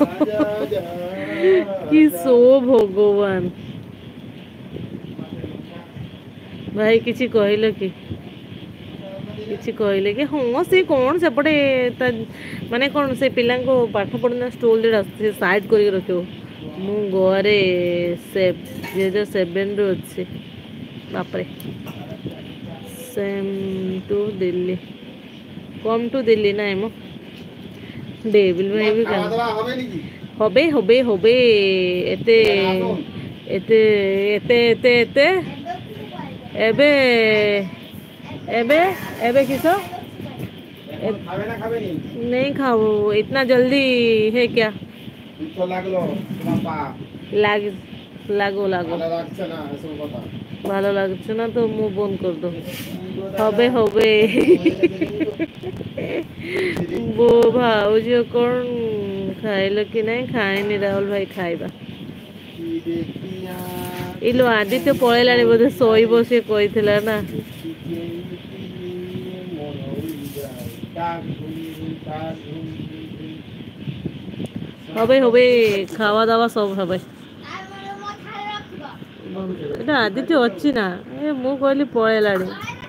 कि सो भगवान भाई किसी कहले कि हाँ से कौन सेपटे माने कौन से पिला पाठ पढ़ना स्टोल से साइड कर रखो मु घरे से 2007 रू अच्छे बापरे same to Delhi come to Delhi ना मो डेविल भाई भी काम हबे हबे हबे एते एते एते एते एते एबे एबे एबे किसो नहीं खाओ इतना जल्दी है क्या लाग लागो लागो ভালো লাগছে না তো মুভ অন কর দো হবে হবে বো ভাউজ কোন খাইলো কি নাই খাইনি রাহুল ভাই খাইবা ইলো আদিত্য পড়াইলানি বোধে শোইব সে কইଥିଲା না হবে হবে খাওয়া দাওয়া সব হবে এটা আদিত্য ଅଛି না ମୁଁ କହିଲି ପଳେଇଲାଣି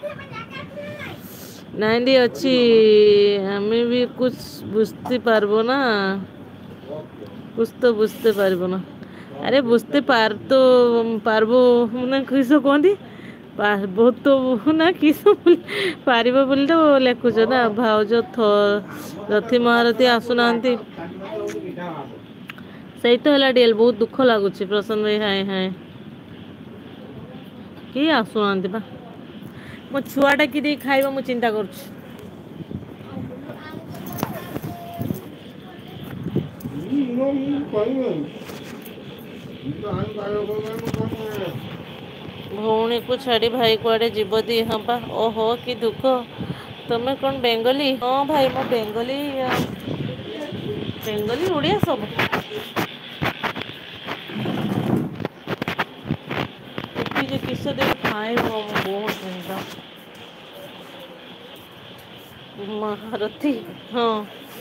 नाइंडी अच्छी हमें भी कुछ बुझते पारबो ना कुछ तो बुझते पारबो ना अरे बुझते पार तो पारबो ना किसो कहती पारबो तो ना किसो पारिबो बोली तो लेखुच ना भाउज रथी महारथी आसुना सही तो है डेल बहुत दुख लगुच प्रसन्न भाई हाय हाय कि आसुना बा मो छुआटा कि खाइबा मु चिंता करुछ भौणी को छाड़ी भाई कुआडे जीव दी हाँ बा ओहो कि दुख तुम्हें कौन बेंगली हाँ भाई मो बेंगली बेंगली उड़िया सब किस दे खाए बहुत चिंता महारथी हाँ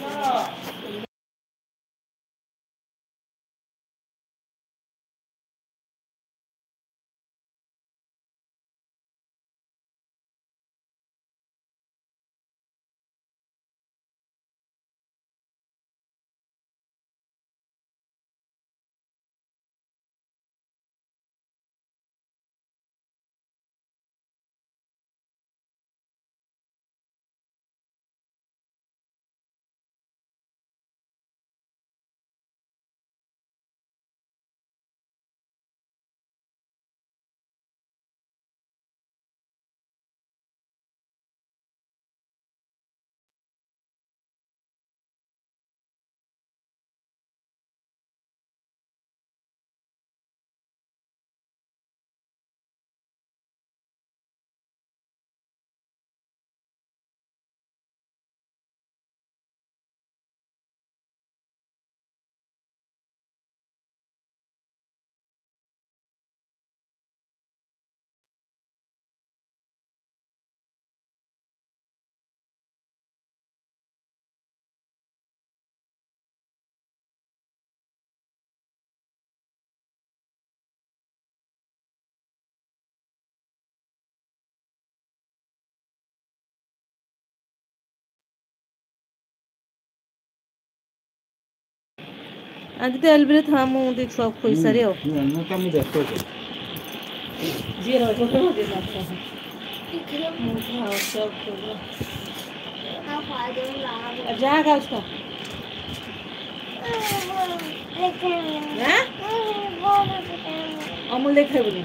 आज तो एलबी था मुझे सब खोई सारी हो जी रो तो दे ना सब जा का उसका अमूल देखे बोली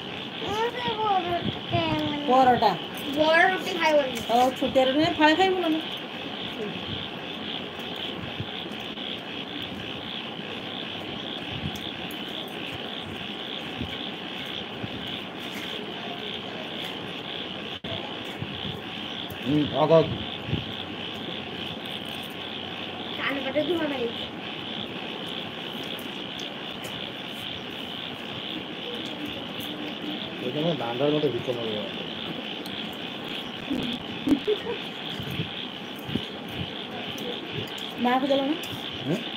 परोटा बड़ रोटी खाइबनी और छोटे रे फाळे खाइबो ना आगा कान पटे धुआ मारी এখানে দান্দার মতো ভিতর মারবে মা কো দিলো না